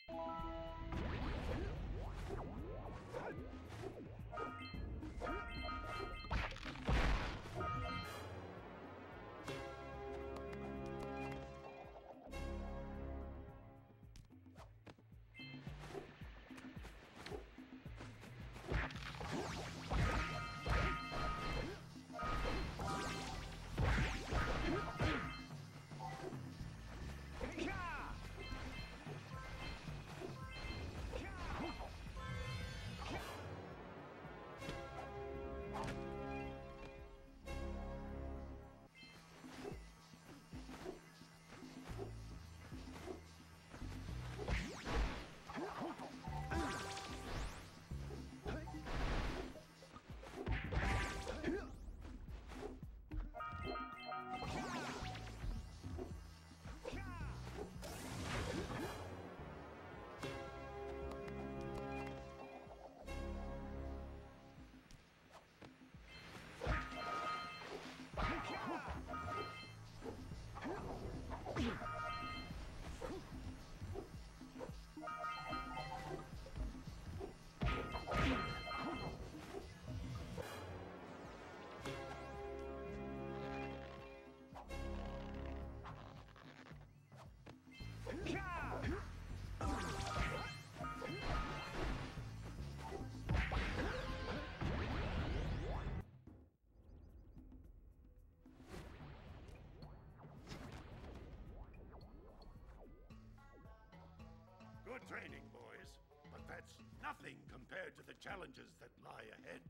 Good training, boys. But that's nothing compared to the challenges that lie ahead.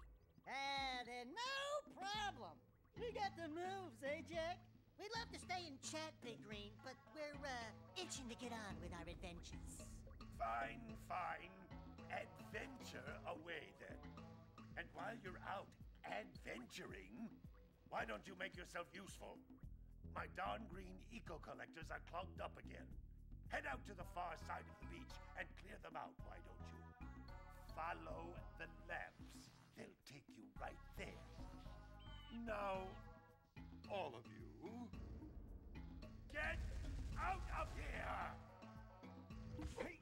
Then no problem. We got the moves, eh, Jak? We'd love to stay and chat, Big Green, but we're, itching to get on with our adventures. Fine, fine. Adventure away, then. And while you're out adventuring, why don't you make yourself useful? My darn green eco-collectors are clogged up again. Head out to the far side of the beach and clear them out, why don't you? Follow the lamps. They'll take you right there. Now, all of you, get out of here! Hey!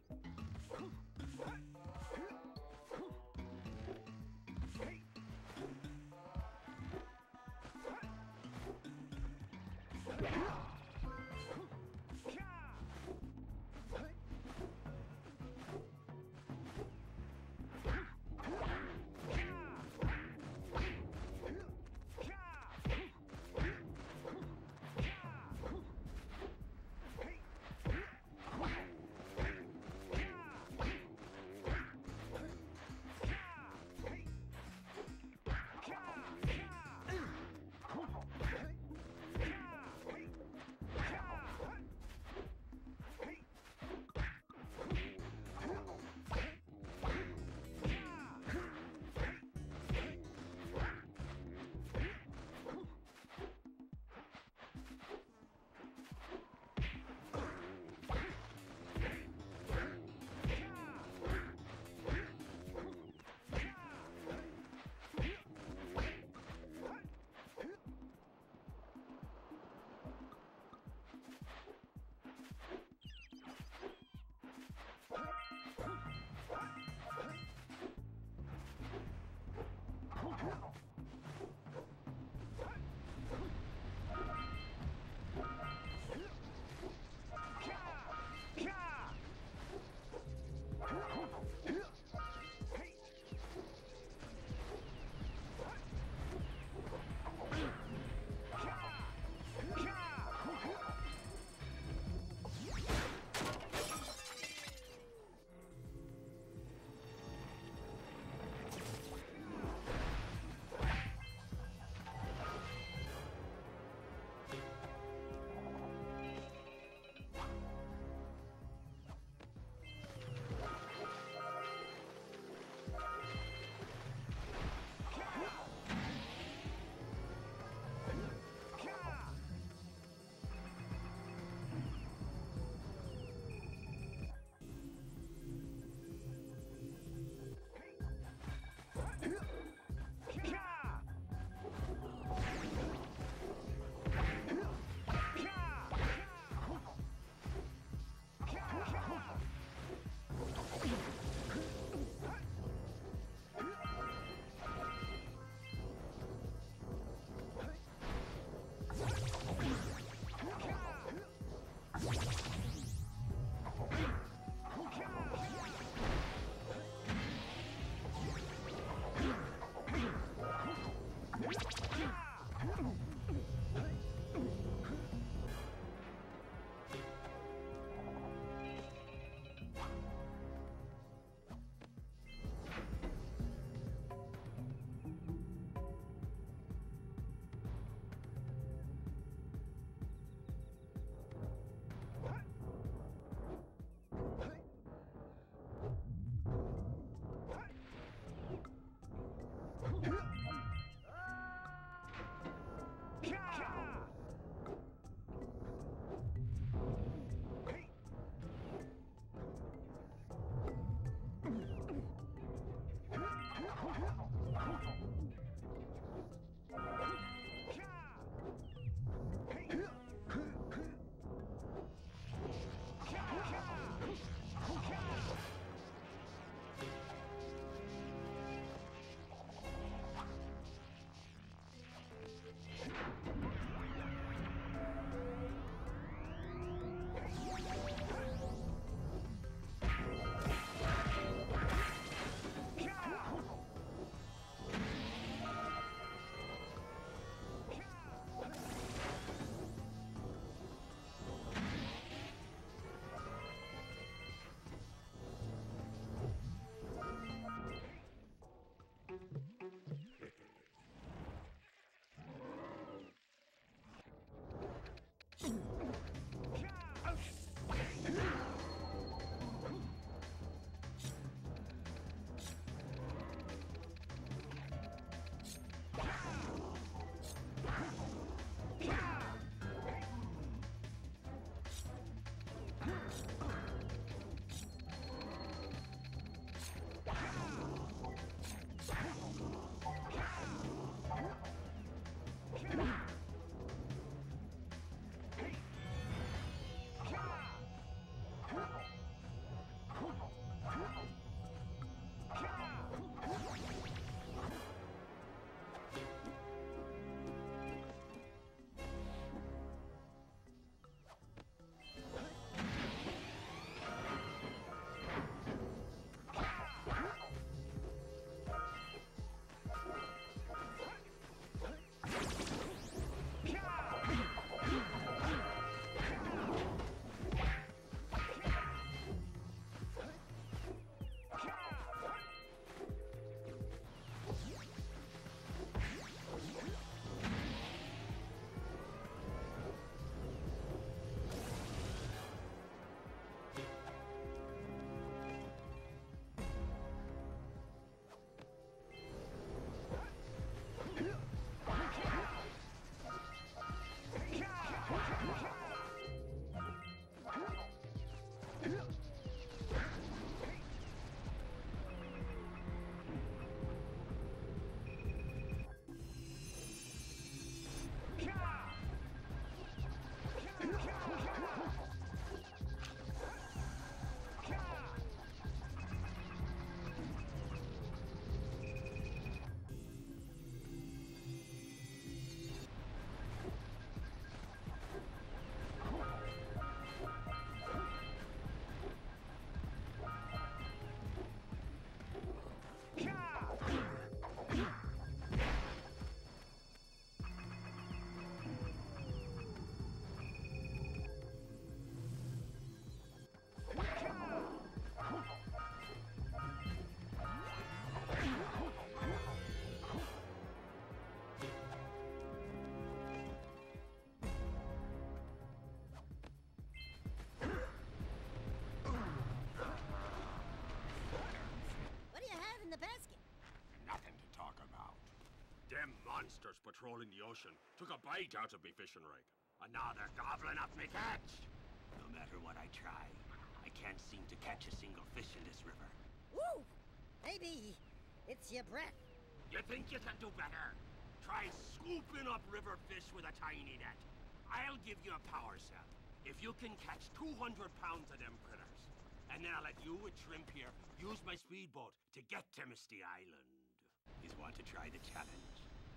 oysters patrolling the ocean took a bite out of me fishing rig. And now they're gobbling up me catch. No matter what I try, I can't seem to catch a single fish in this river. Woo! Maybe it's your breath. You think you can do better? Try scooping up river fish with a tiny net. I'll give you a power cell if you can catch 200 pounds of them critters. And then I'll let you and Shrimp here use my speedboat to get to Misty Island. You want to try the challenge?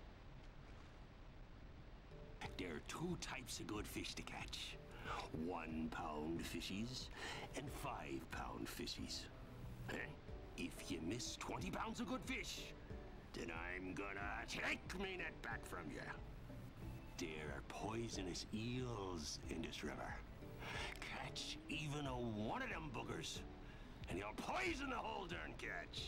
There are two types of good fish to catch. 1 pound fishies and 5 pound fishies. If you miss 20 pounds of good fish, then I'm gonna take me net back from you. There are poisonous eels in this river. Catch even one of them buggers, and you'll poison the whole darn catch.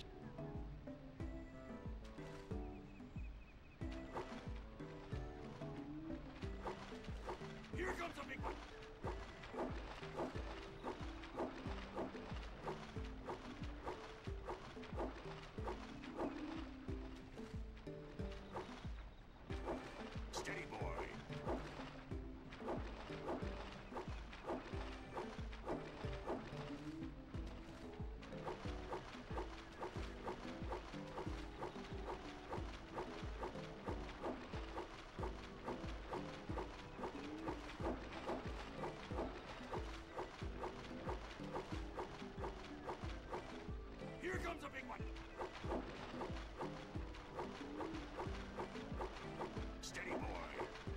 Here comes a big one. Steady, boy. Here comes a big one. Steady, boy.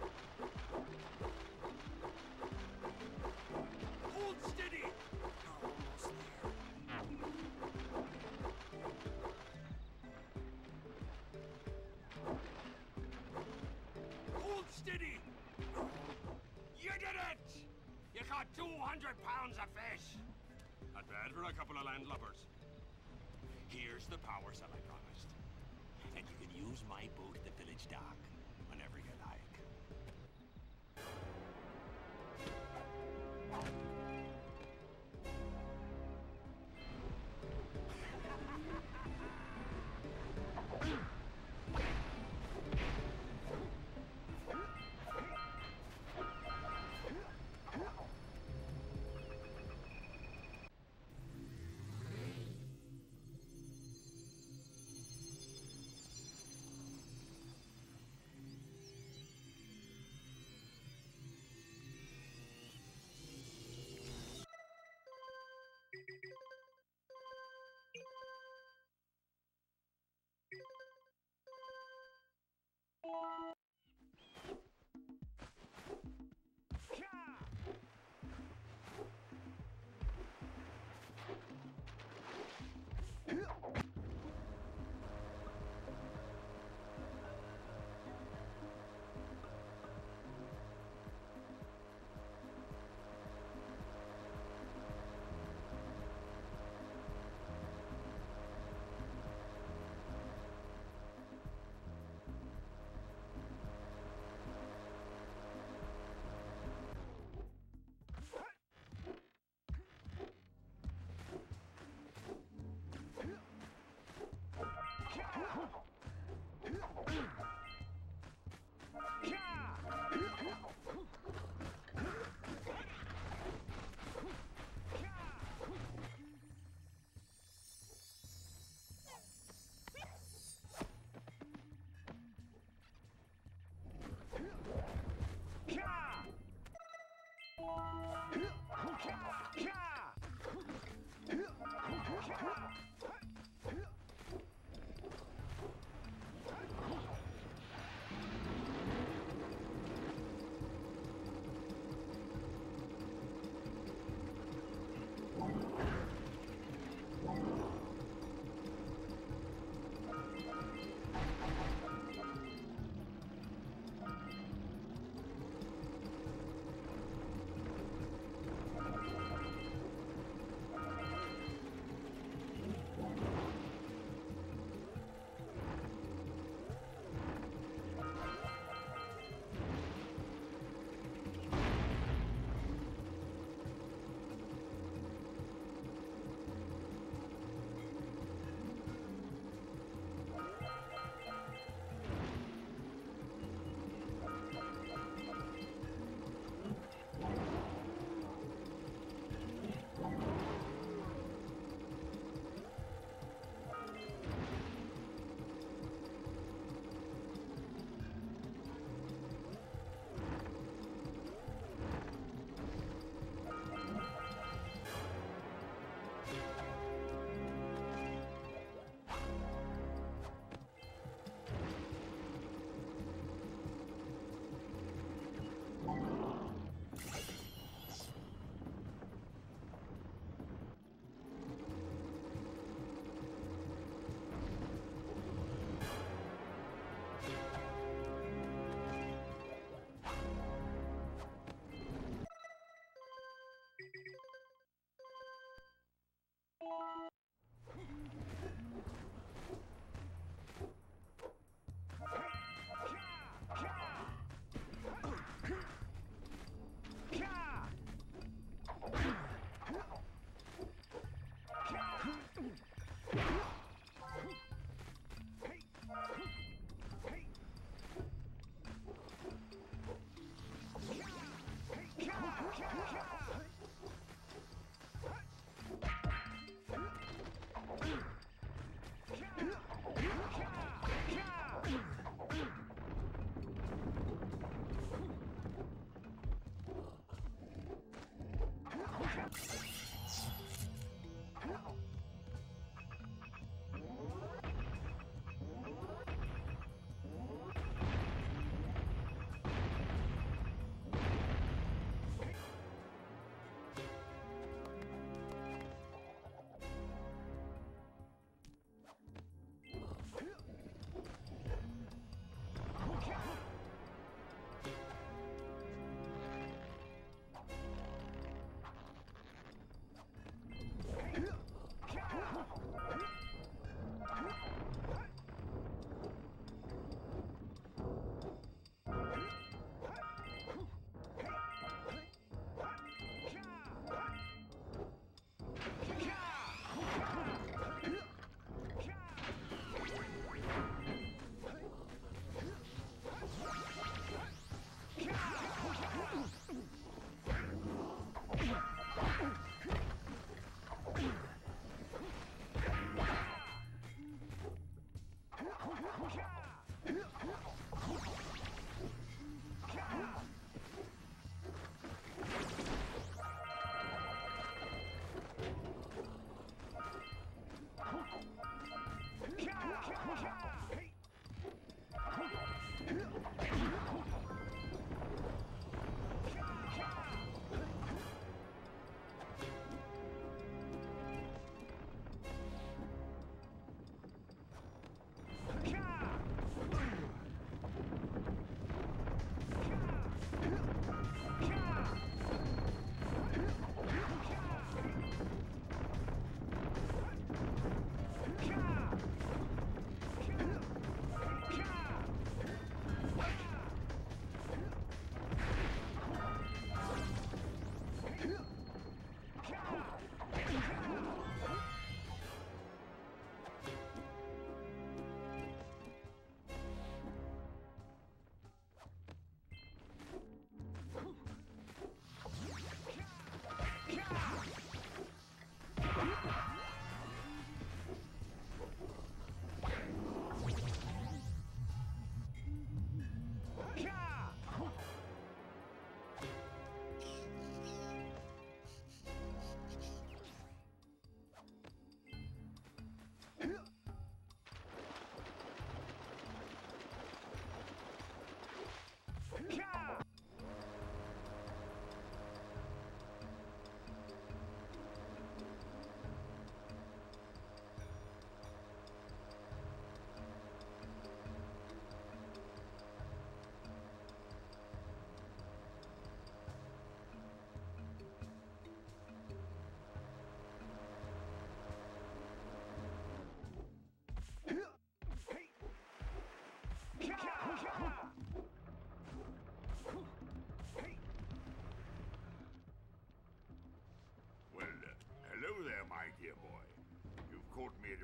Hold steady. Almost there. Hold steady. You did it! You caught 200 pounds of fish. Not bad for a couple of landlubbers. Here's the power cell I promised. And you can use my boat at the village dock whenever you like.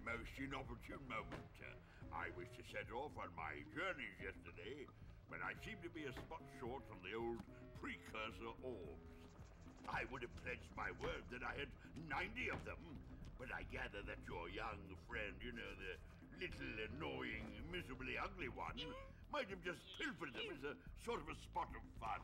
most inopportune moment. I was to set off on my journeys yesterday, but I seem to be a spot short on the old precursor orbs. I would have pledged my word that I had 90 of them, but I gather that your young friend, you know, the little annoying, miserably ugly one, might have just pilfered them as a sort of a spot of fun.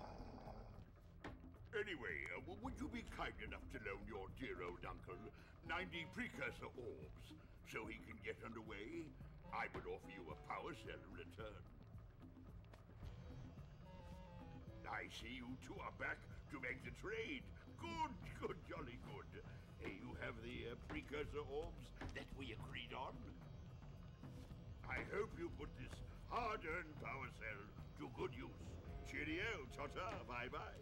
Anyway, would you be kind enough to loan your dear old uncle 90 precursor orbs so he can get underway? I would offer you a power cell in return. I see you two are back to make the trade. Good, jolly good. You have the precursor orbs that we agreed on? I hope you put this hard-earned power cell to good use. Cheerio, ta-ta, bye-bye.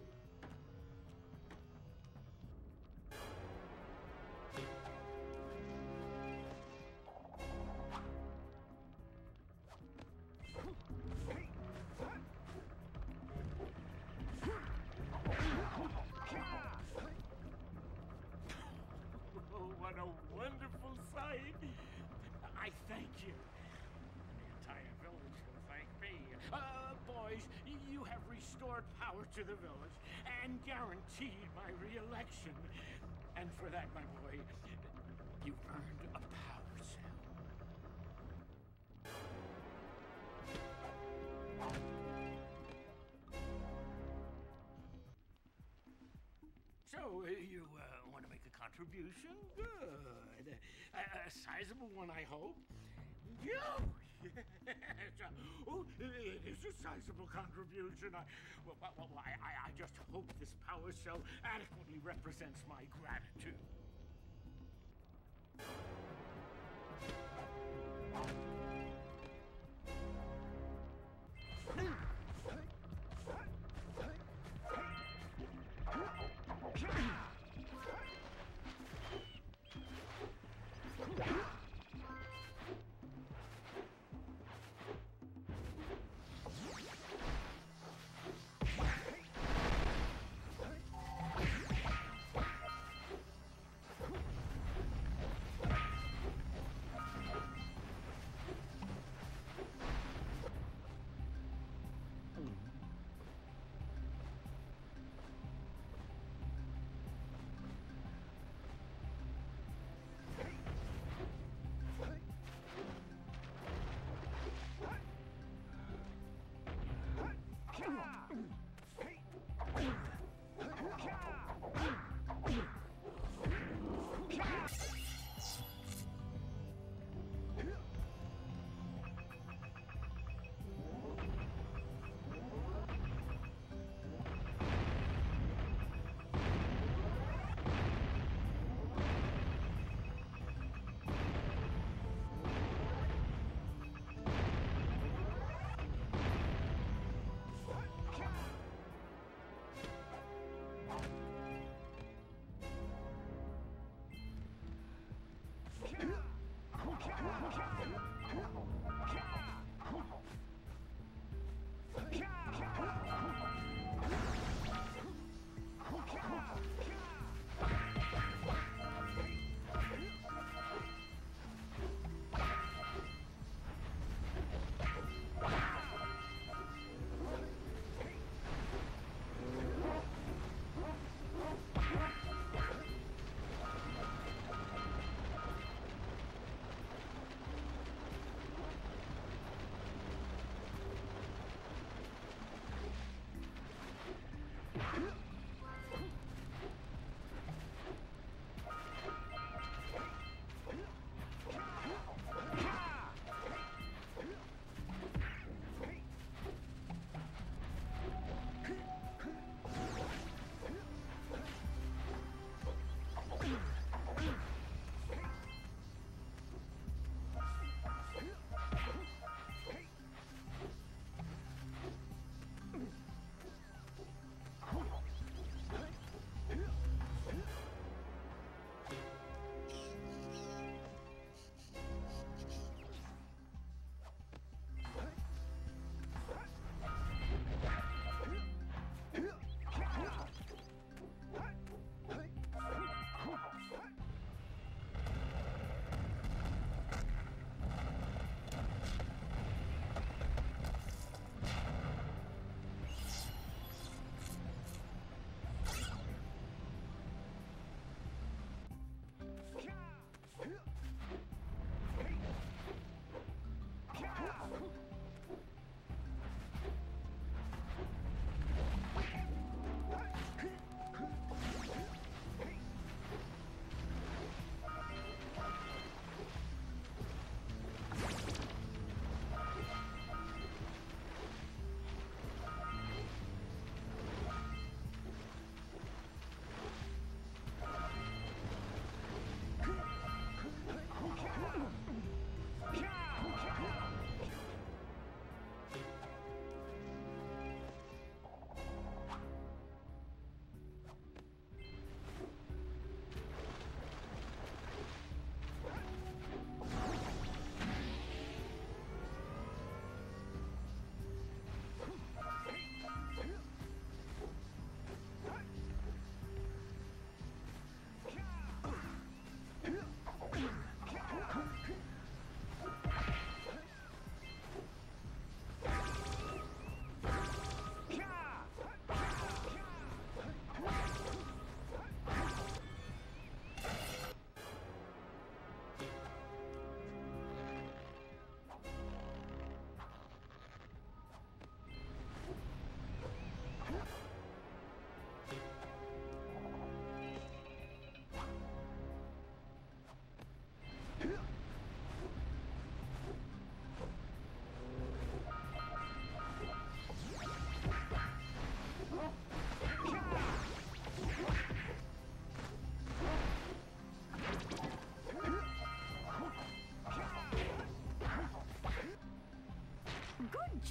What a wonderful sight! I thank you. The entire village will thank me. Boys, you have restored power to the village and guaranteed my re-election. And for that, my boy, you've earned a power cell. So, you want to make a contribution? Good. A sizable one, I hope. You! Yes. Oh, it is a sizable contribution. I just hope this power cell adequately represents my gratitude.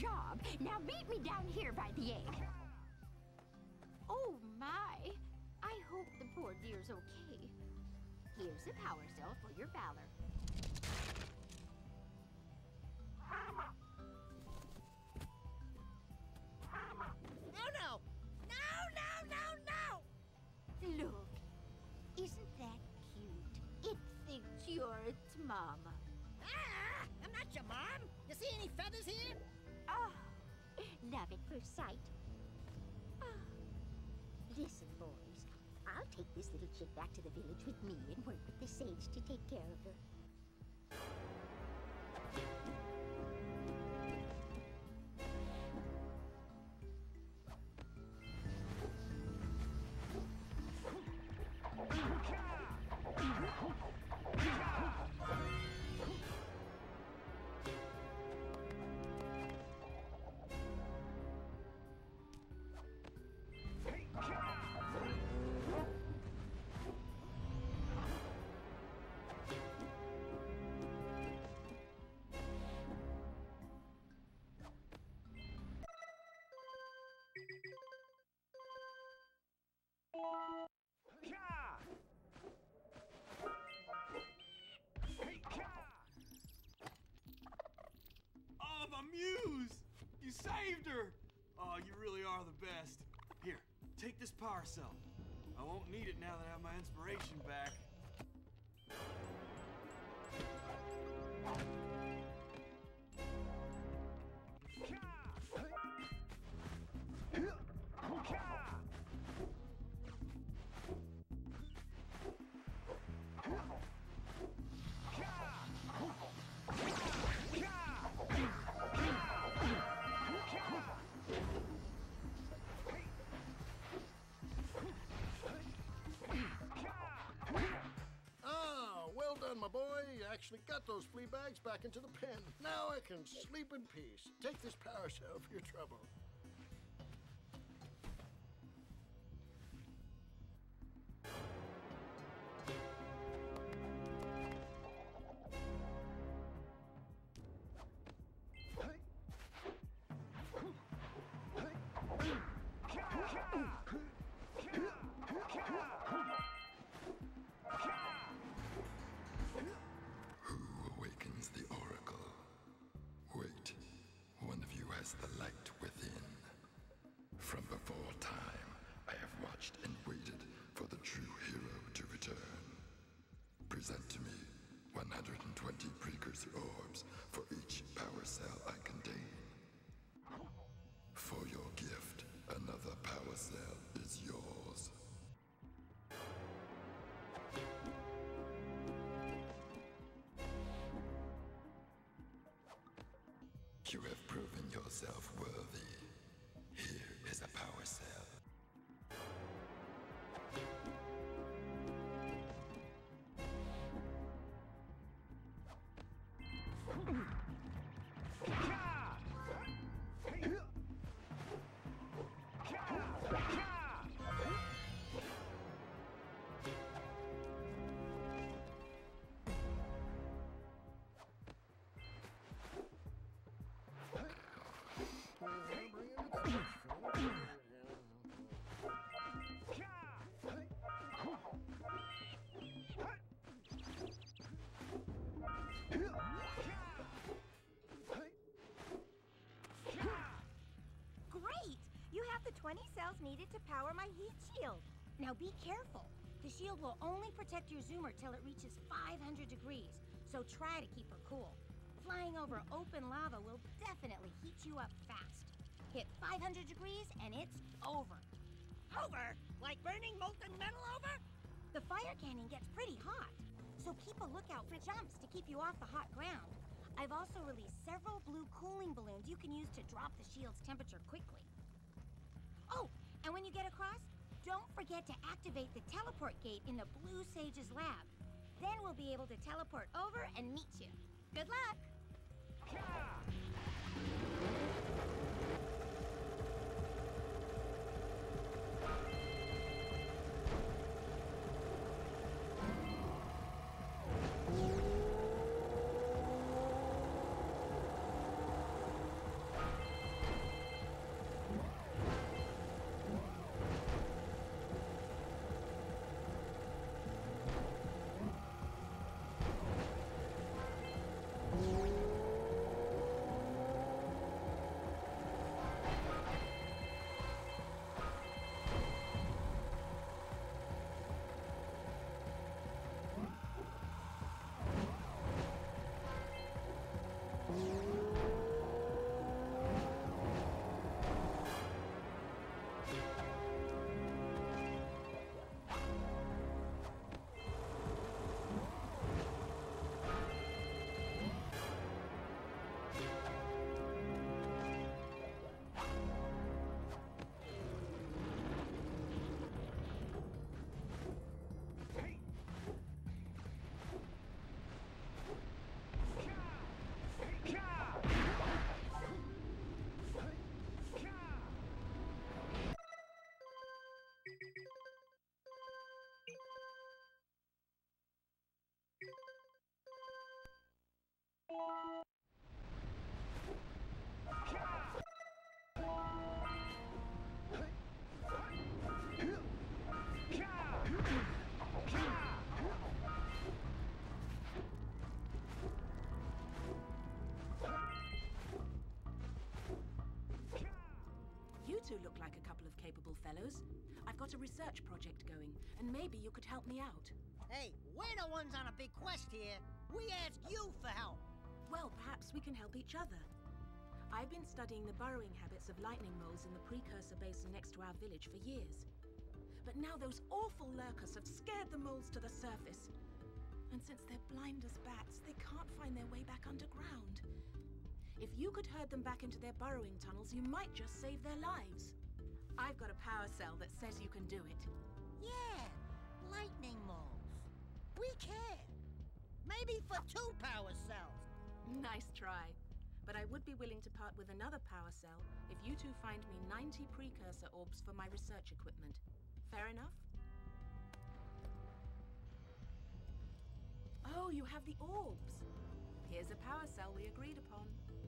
job. Now meet me down here by the egg. Oh, my. I hope the poor dear's okay. Here's a power cell for your valor. Oh, no! No, no, no, no! Look, isn't that cute? It thinks you're its mama. Ah! I'm not your mom! You see any feathers here? Oh, love at first sight. Oh. Listen, boys. I'll take this little chick back to the village with me and work with the sage to take care of her. Oh, my muse! You saved her! Oh, you really are the best. Here, take this power cell. I won't need it now that I have my inspiration back. My boy, you actually got those flea bags back into the pen. Now I can sleep in peace. Take this power cell for your trouble. The light within. From before time, I have watched and waited for the true hero to return. Present to me 120 precursor orbs for each power cell I contain. For your gift, another power cell is yours. You have proven yourself worthy. Here is a power cell. Great! You have the 20 cells needed to power my heat shield. Now be careful. The shield will only protect your zoomer till it reaches 500 degrees, so try to keep her cool. Flying over open lava will definitely heat you up fast. Hit 500 degrees and it's over. Over? Like burning molten metal over? The fire cannon gets pretty hot, so keep a lookout for jumps to keep you off the hot ground. I've also released several blue cooling balloons you can use to drop the shield's temperature quickly. Oh, and when you get across, don't forget to activate the teleport gate in the Blue Sage's lab. Then we'll be able to teleport over and meet you. Good luck! look like a couple of capable fellows. I've got a research project going, and maybe you could help me out. Hey, we're the ones on a big quest here. We ask you for help. Well, perhaps we can help each other. I've been studying the burrowing habits of lightning moles in the precursor basin next to our village for years. But now those awful lurkers have scared the moles to the surface. And since they're blind as bats, they can't find their way back underground. If you could herd them back into their burrowing tunnels, you might just save their lives. I've got a power cell that says you can do it. Yeah, lightning moles. We can. Maybe for 2 power cells. Nice try. But I would be willing to part with another power cell if you two find me 90 precursor orbs for my research equipment. Fair enough? Oh, you have the orbs. Here's a power cell we agreed upon.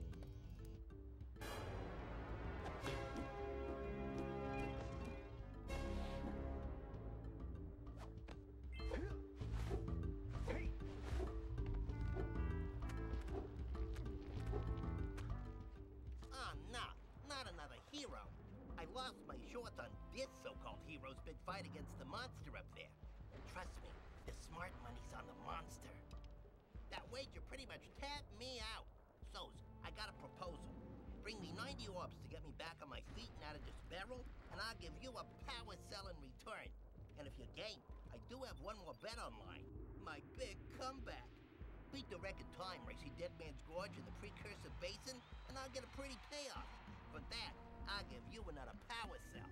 Oh, no, not another hero. I lost my shorts on this so-called hero's big fight against the monster up there. Trust me, the smart money's on the monster. That wager pretty much tapped me out. So's, I got a proposal. Bring me 90 orbs to get me back on my feet and out of this barrel, and I'll give you a power cell in return. And if you're game, I do have one more bet online. My big comeback. Beat the record time racing Dead Man's Gorge in the precursor basin, and I'll get a pretty payoff. For that, I'll give you another power cell.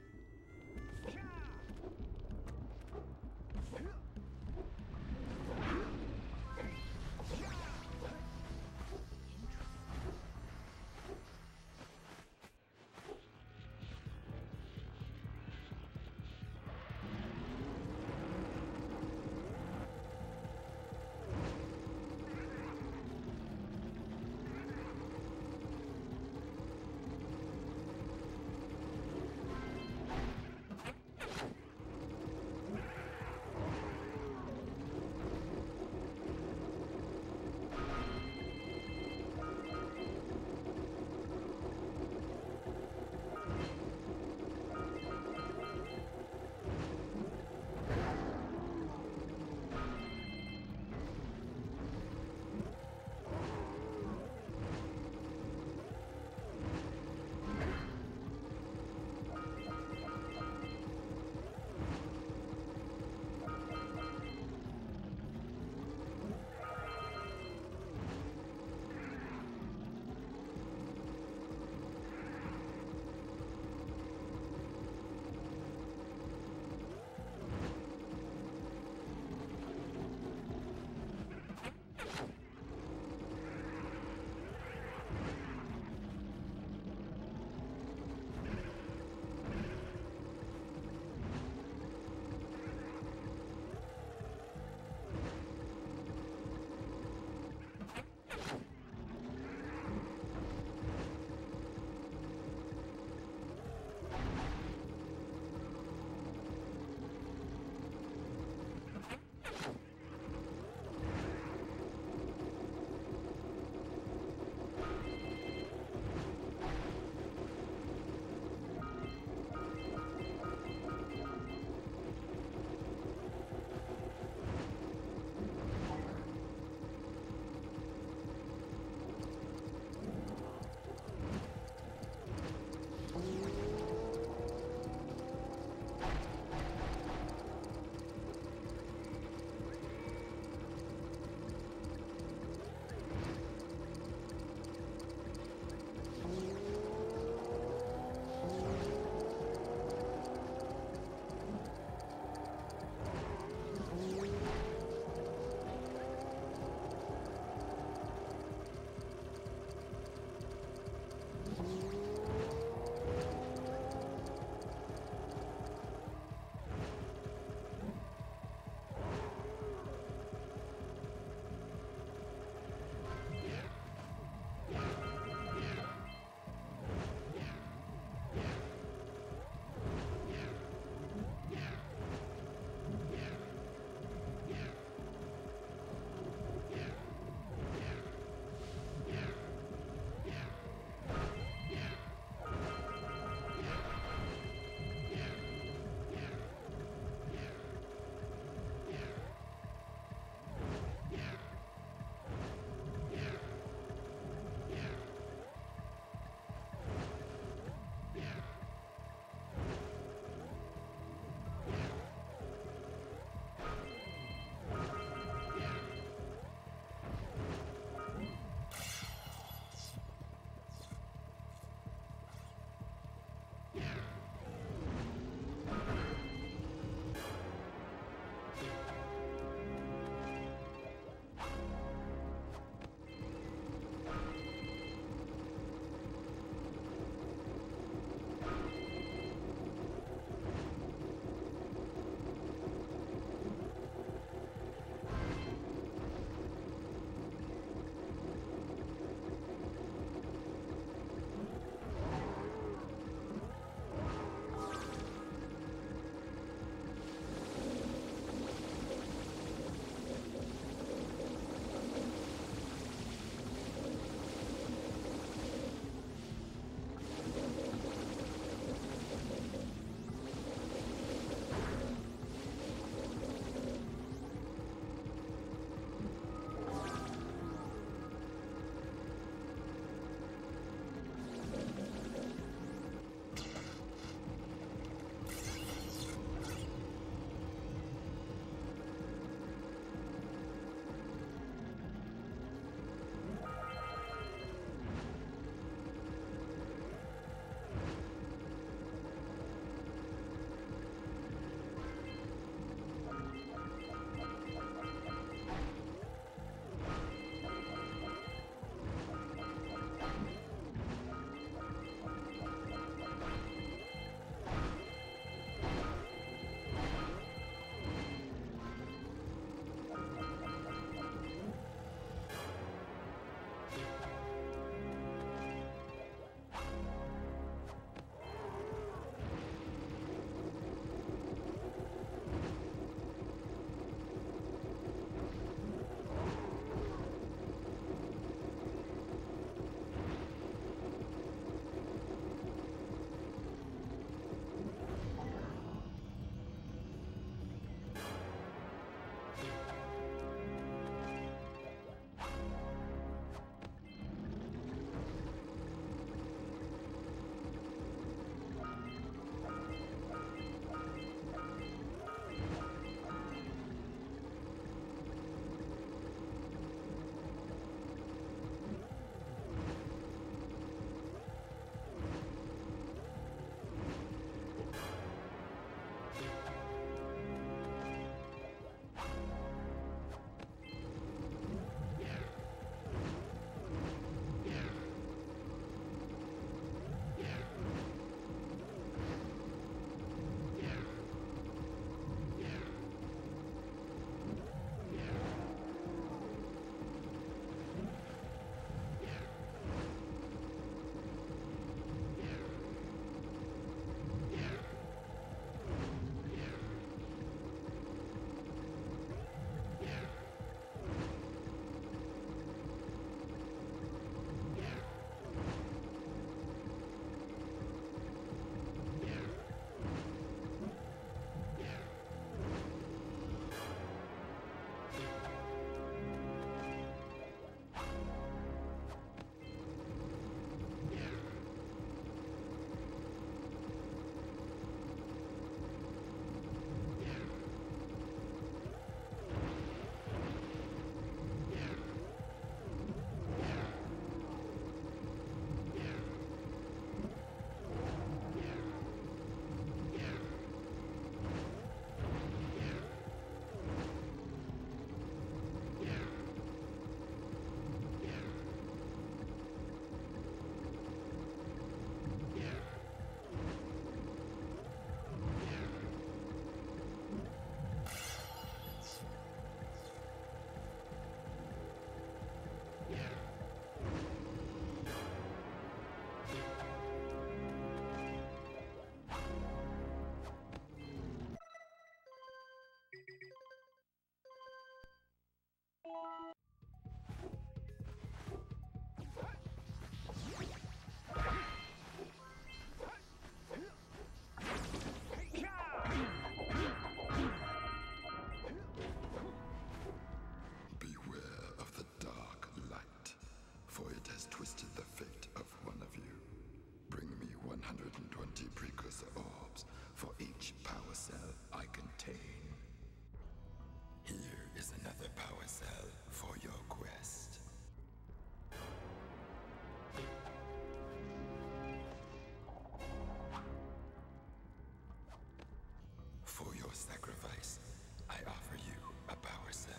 I offer you a power cell.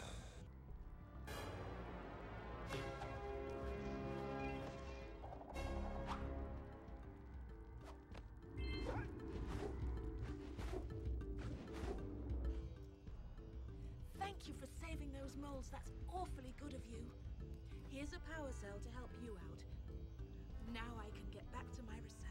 Thank you for saving those moles. That's awfully good of you. Here's a power cell to help you out. Now I can get back to my research.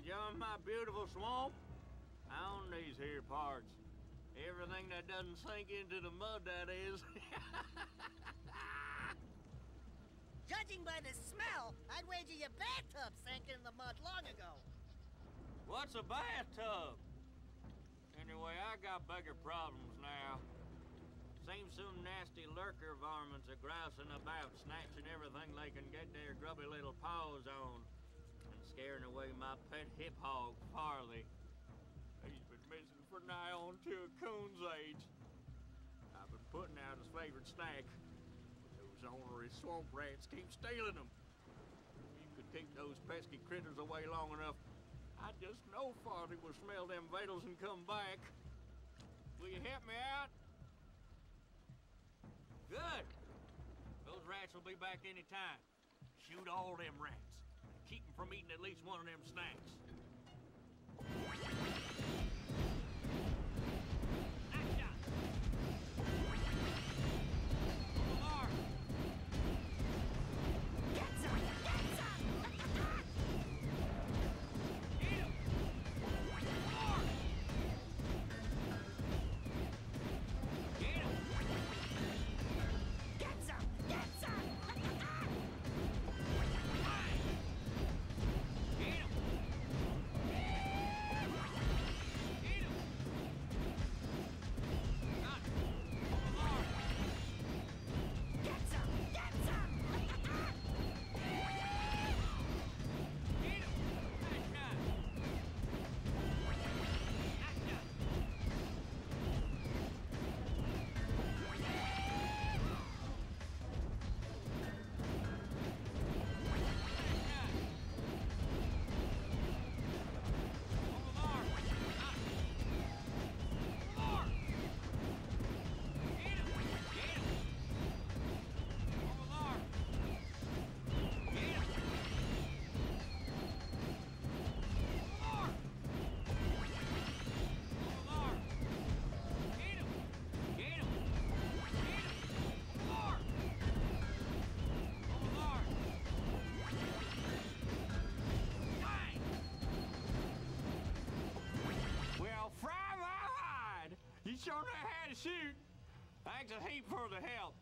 enjoying my beautiful swamp? I own these here parts. Everything that doesn't sink into the mud, that is. Judging by the smell, I'd wager your bathtub sank in the mud long ago. What's a bathtub? Anyway, I got bigger problems now. Seems some nasty lurker varmints are grousing about, snatching everything they can get their grubby little paws on, and scaring away my pet hip hog, Farley. He's been missing for nigh on to a coon's age. I've been putting out his favorite snack, but those ornery swamp rats keep stealing them. If you could keep those pesky critters away long enough, I just know Farley will smell them vitals and come back. Will you help me out? Good. Those rats will be back any time. Shoot all them rats. Keep them from eating at least one of them snacks. You sure know how to shoot. Thanks a heap for the help.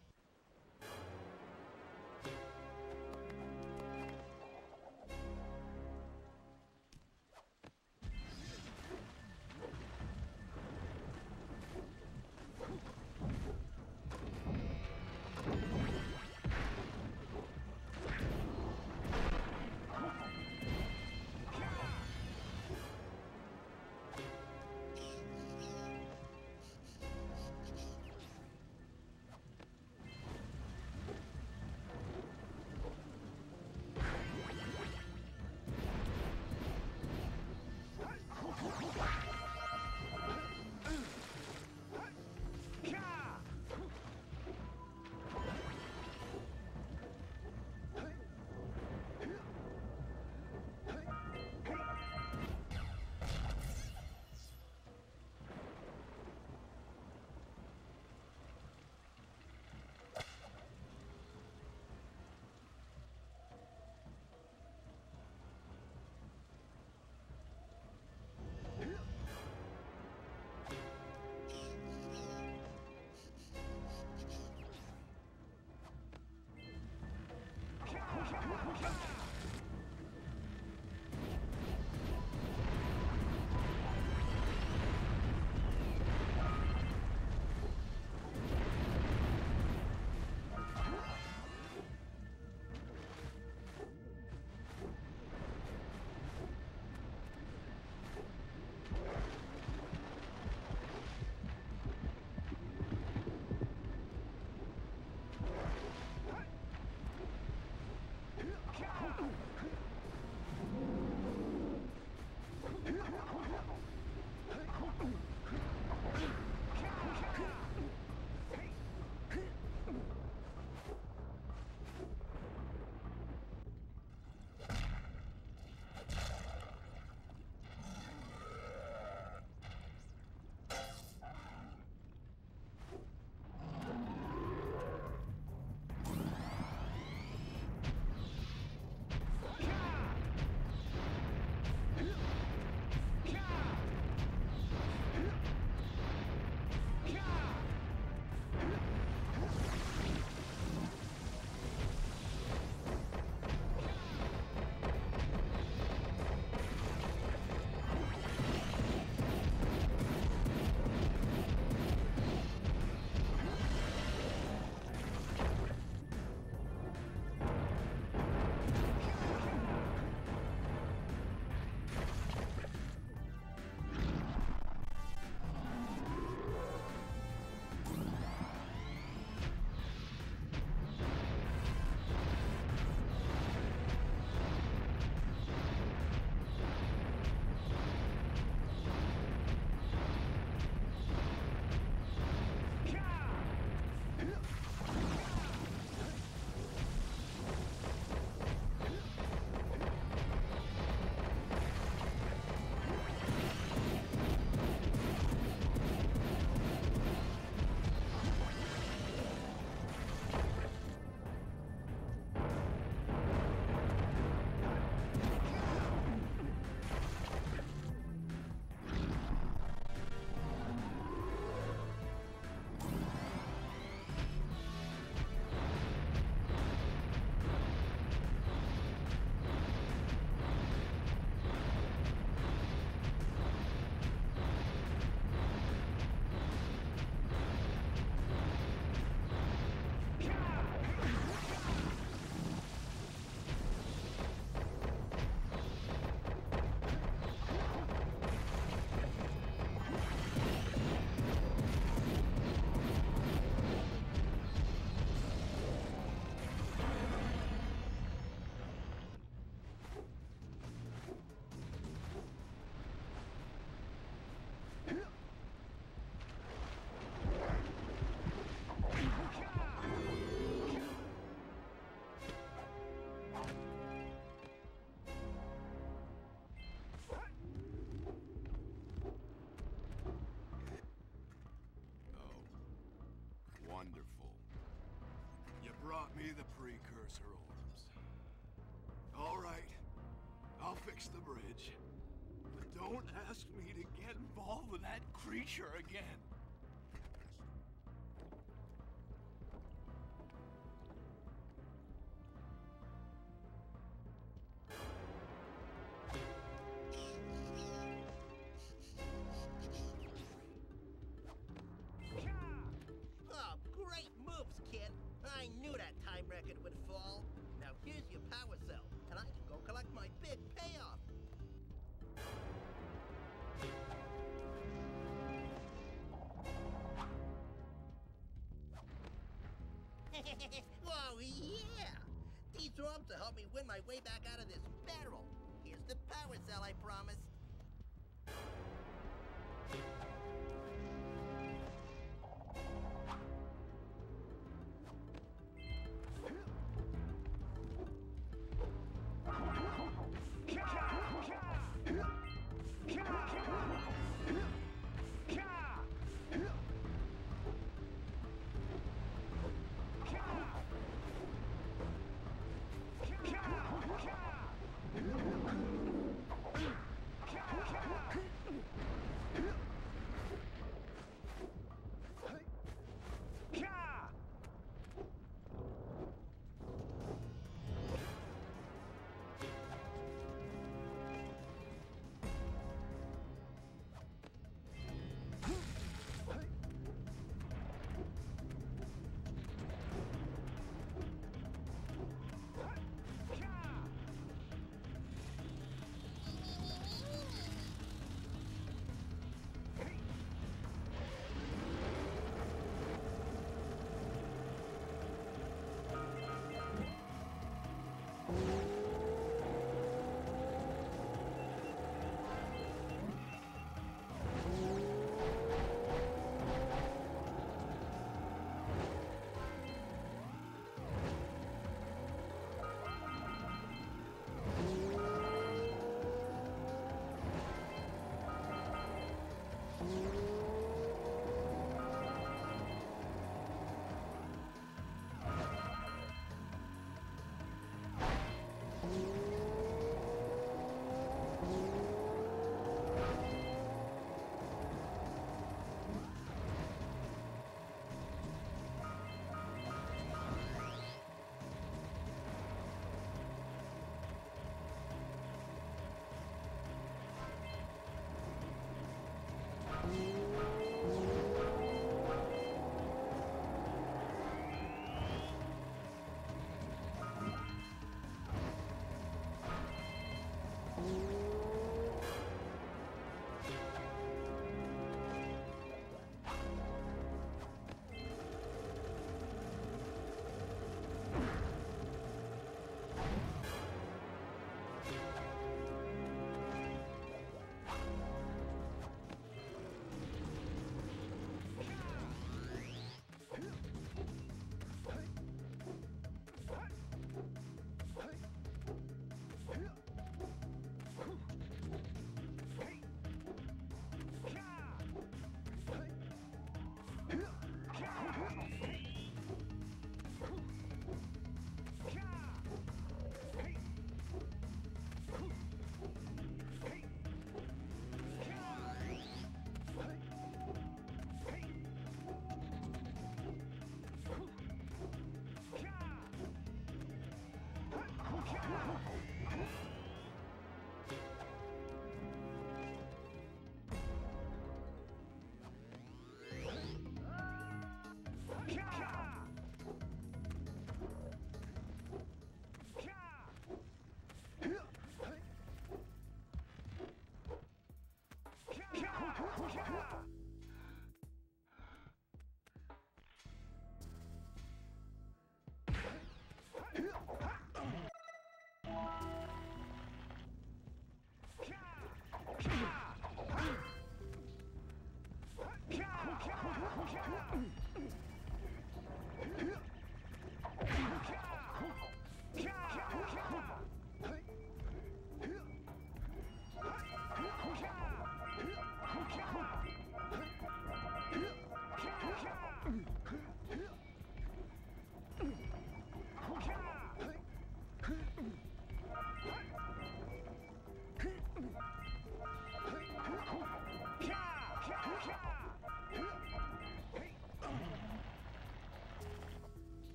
precursor orbs. All right, I'll fix the bridge. But don't ask me to get involved with that creature again. Oh, great moves, kid. I knew that time record would fall. Now here's your power cell, and I can go collect my big payoff. Oh, yeah! These orbs will help me win my way back out of this barrel. Here's the power cell I promised.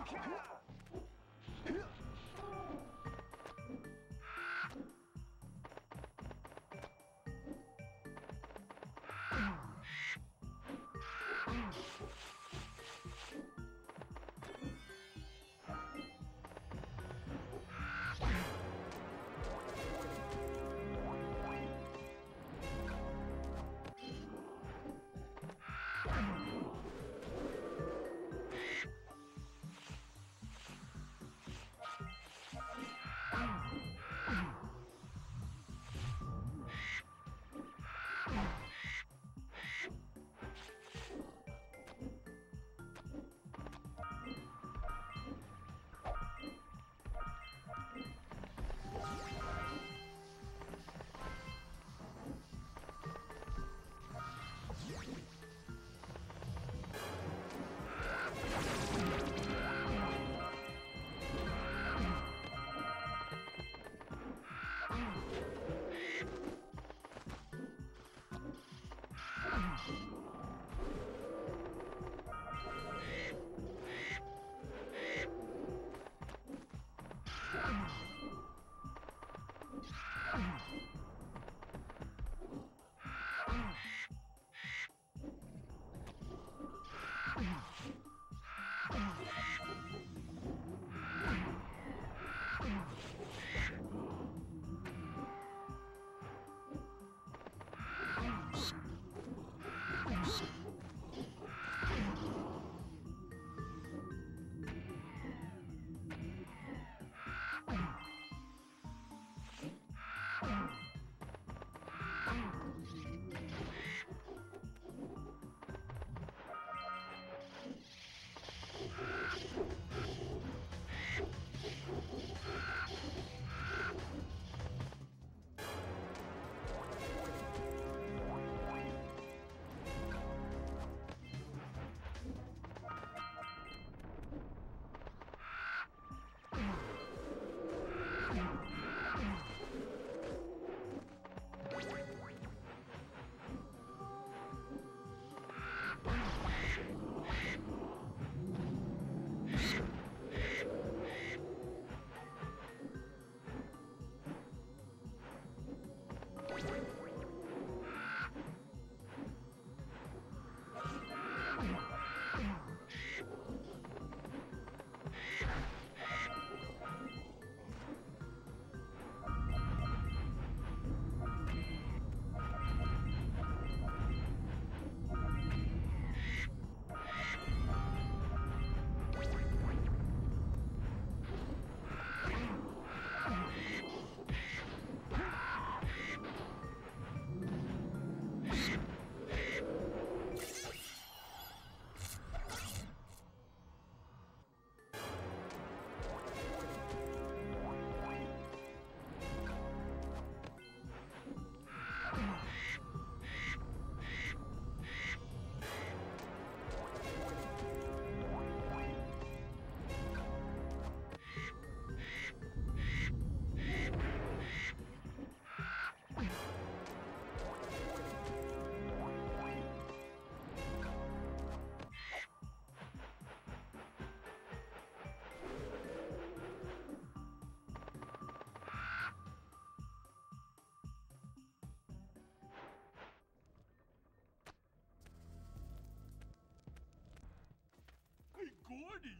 Hey, Gordy,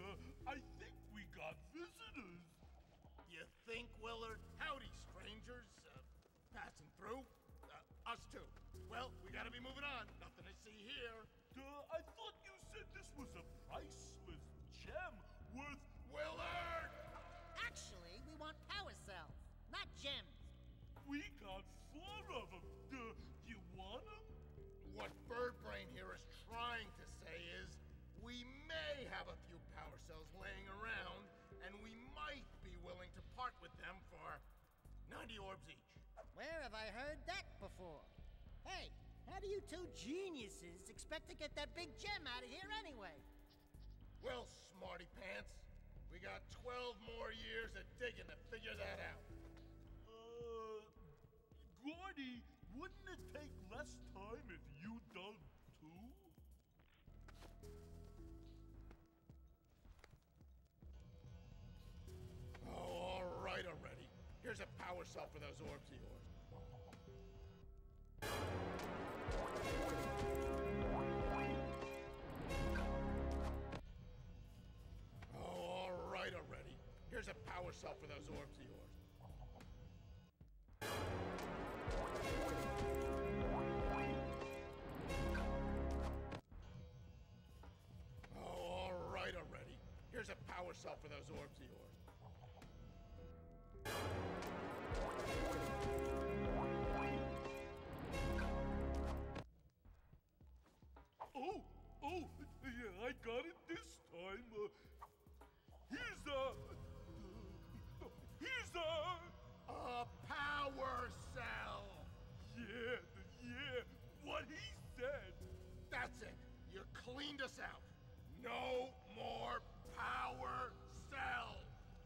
I think we got visitors. You think, Willard? Howdy, strangers. Passing through? Us too. Well, we gotta be moving on. Nothing to see here. I thought you said this was a priceless gem worth... Willard! Actually, we want power cells, not gems. We got 4 of them. You want them? What Birdbrain here is trying to say is, we may have a few power cells laying around, and we might be willing to part with them for 90 orbs each. Where have I heard that before? Hey, how do you two geniuses expect to get that big gem out of here anyway? Well, smarty pants, we got 12 more years of digging to figure that out. Gordy, wouldn't it take less time if you dug too? Here's a power cell for those orbs of yours. Oh, all right already. Here's a power cell for those orbs of yours. Oh, all right already. Here's a power cell for those orbs of yours. Oh, yeah, I got it this time. Here's A power cell! yeah, what he said. That's it. You cleaned us out. No more power cells!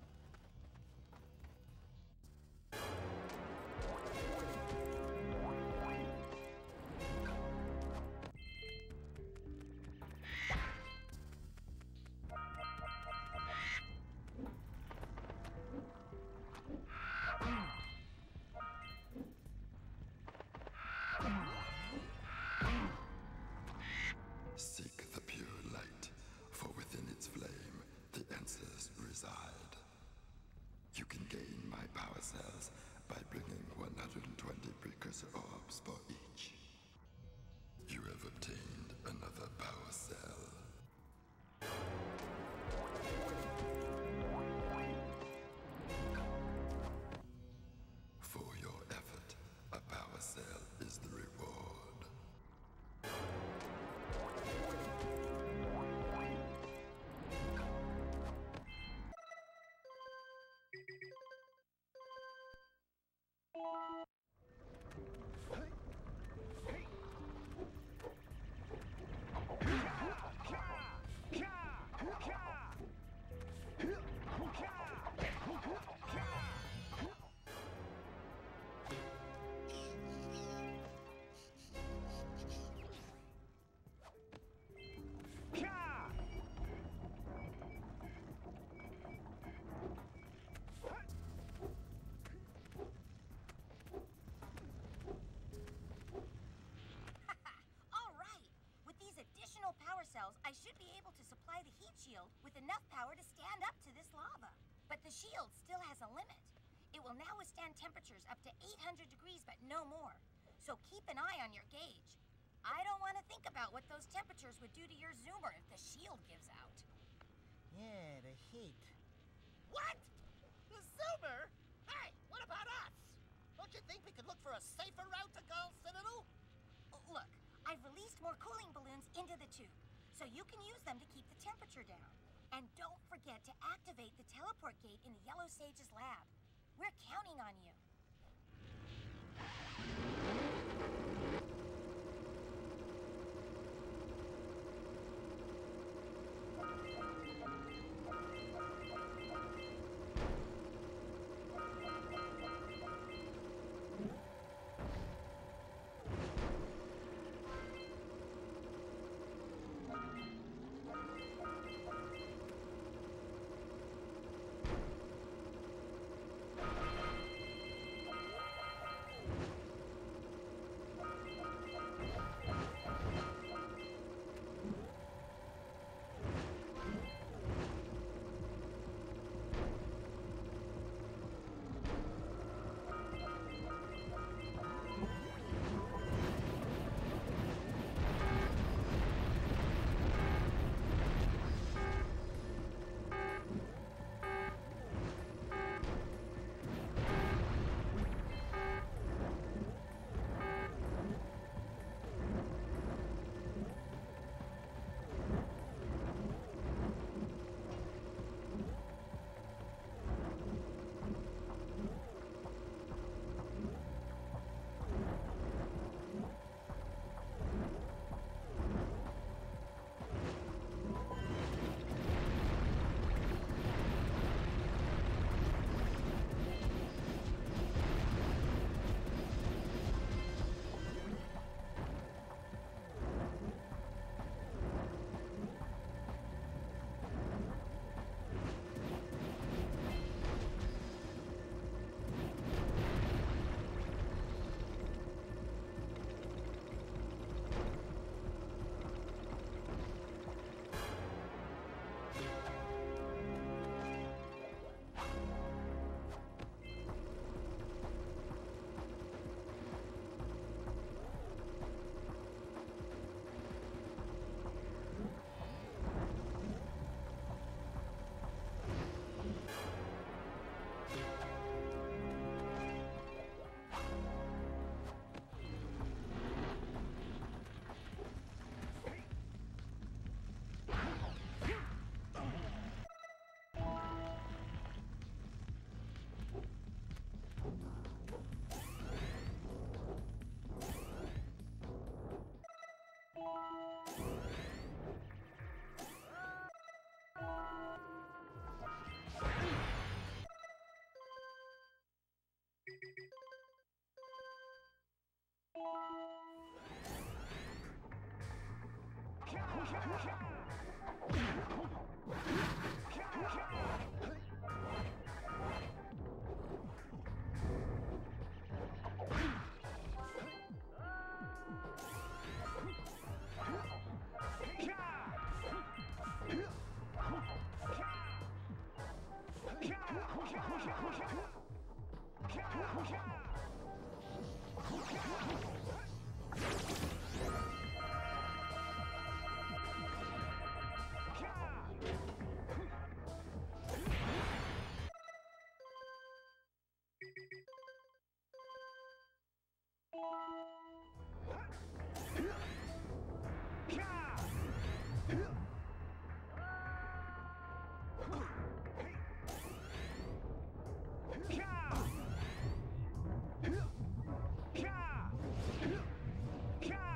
Seek the pure light, for within its flame the answers reside. You can gain my power cells by bringing 120 precursor orbs for each. You have obtained another power cell. For your effort, a power cell is the reward. I should be able to supply the heat shield with enough power to stand up to this lava. But the shield still has a limit. It will now withstand temperatures up to 800 degrees, but no more. So keep an eye on your gauge. I don't want to think about what those temperatures would do to your zoomer if the shield gives out. Yeah, the heat. What? The Zoomer? Hey, what about us? Don't you think we could look for a safer route to Gull Citadel? Look, I've released more cooling balloons into the tube, so you can use them to keep the temperature down. And don't forget to activate the teleport gate in the Yellow Sage's lab. We're counting on you. Yeah!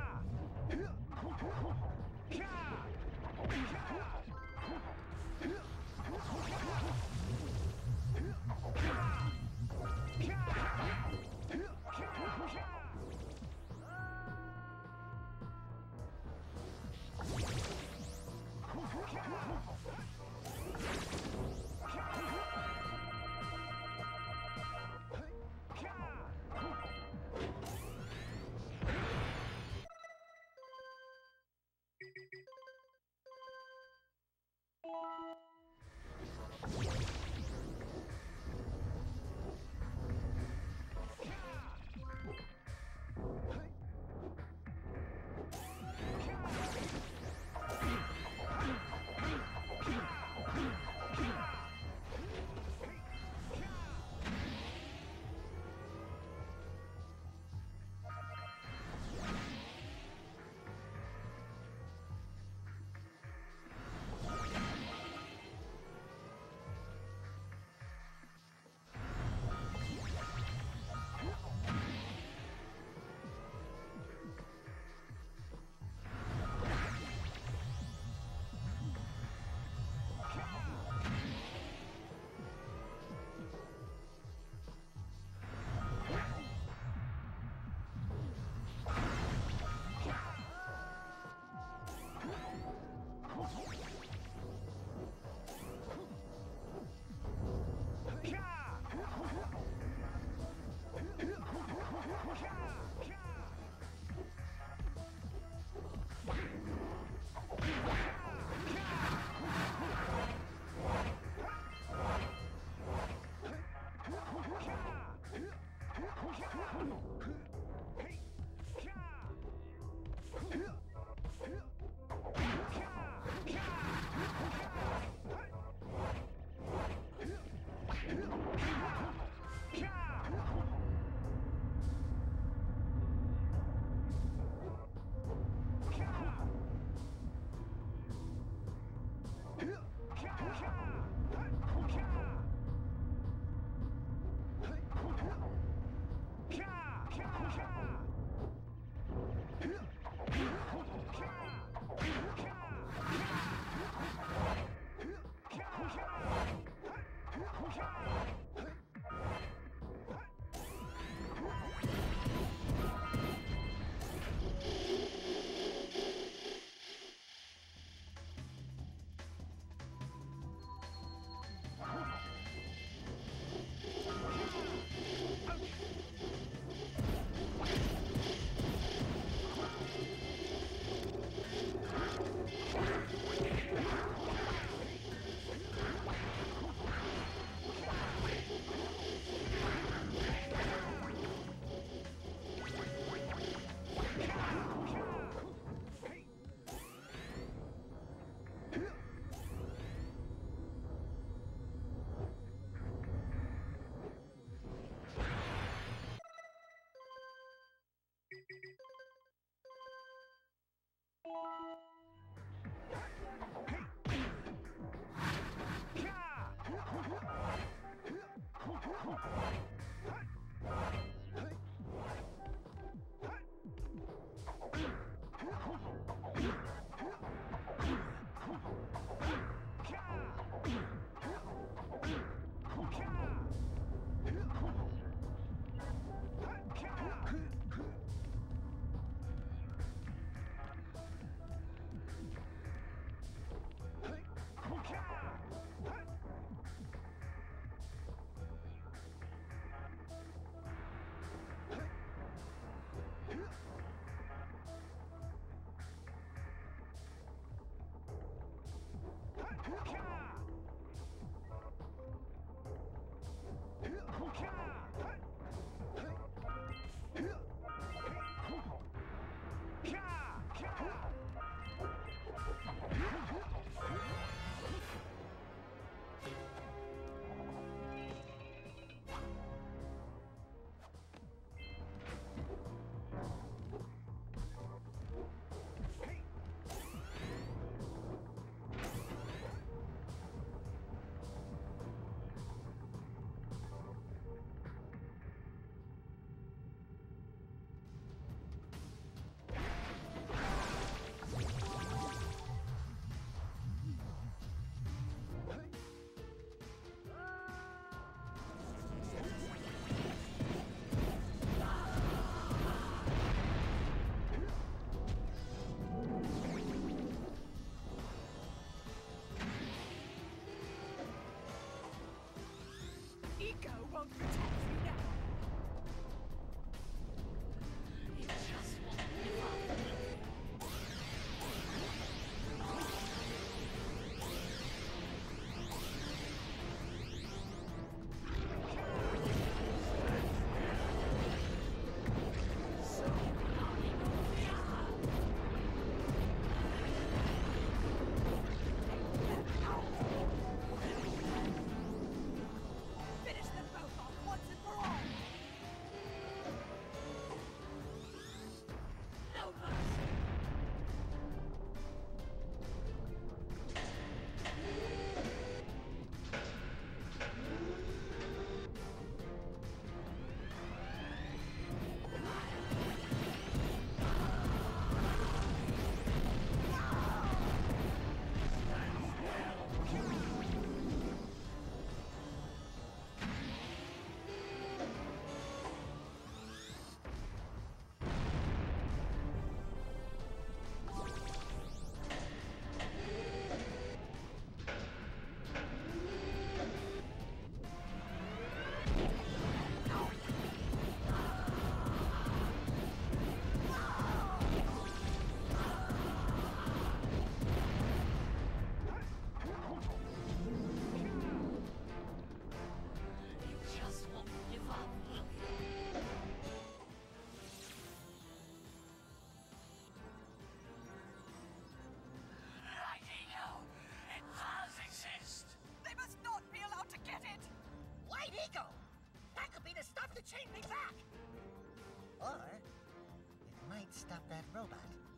stop that robot.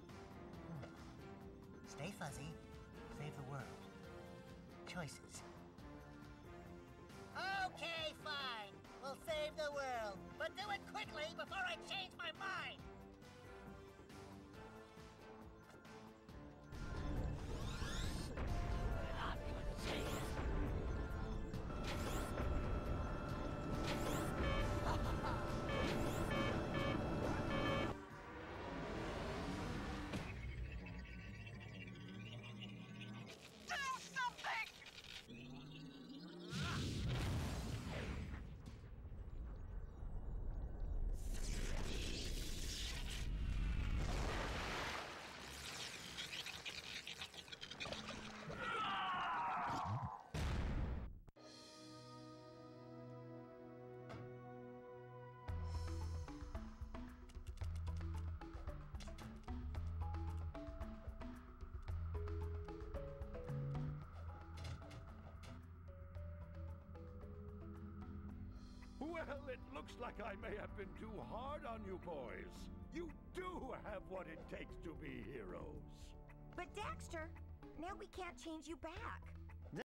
Stay fuzzy, save the world. Choices. Okay, fine. We'll save the world, but do it quickly before I change my mind. Well, it looks like I may have been too hard on you boys. You do have what it takes to be heroes. But Daxter, now we can't change you back.